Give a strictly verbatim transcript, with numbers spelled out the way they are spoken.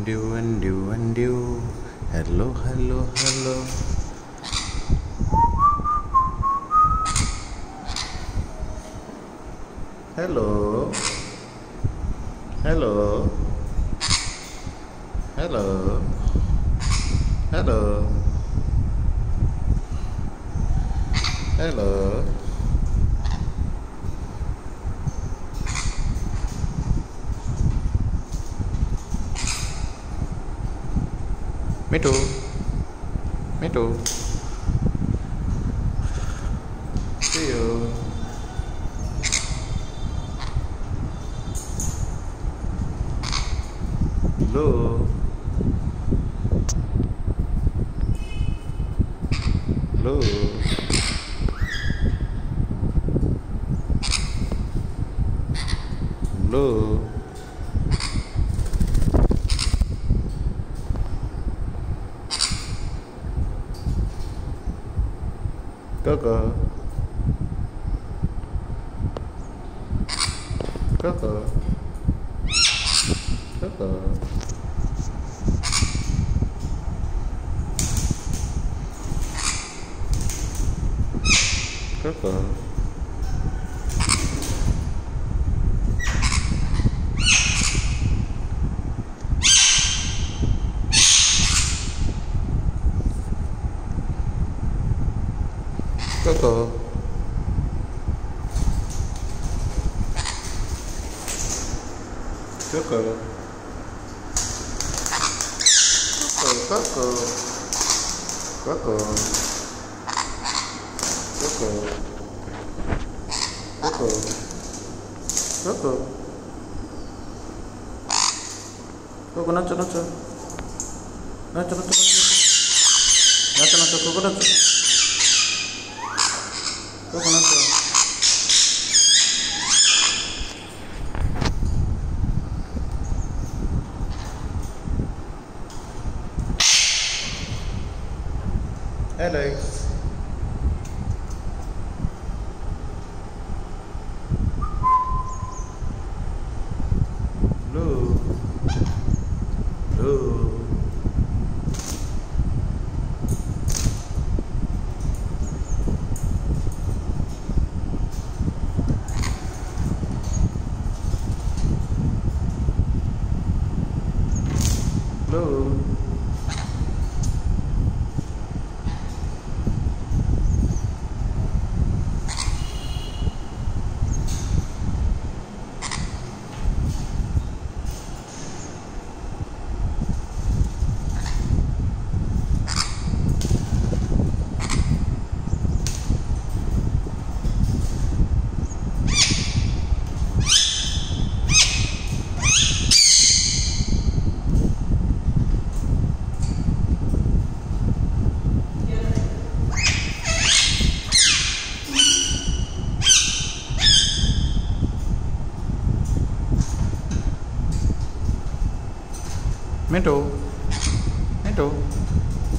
do and do and do. Hello, hello, hello. Hello. Hello. Hello. Hello. Hello. Me too. Me too. See you. Hello. Hello. Hello. Coco. Coco. Coco. Coco. Coco. Coco. Coco. Coco. Coco. Coco. Coco. Coco, nacho, nacho. Nacho, nacho, nacho. Nacho, nacho, Coco, nacho. Coco, nacho. Alex. Hello. Hello. Hello. Me too. Me too.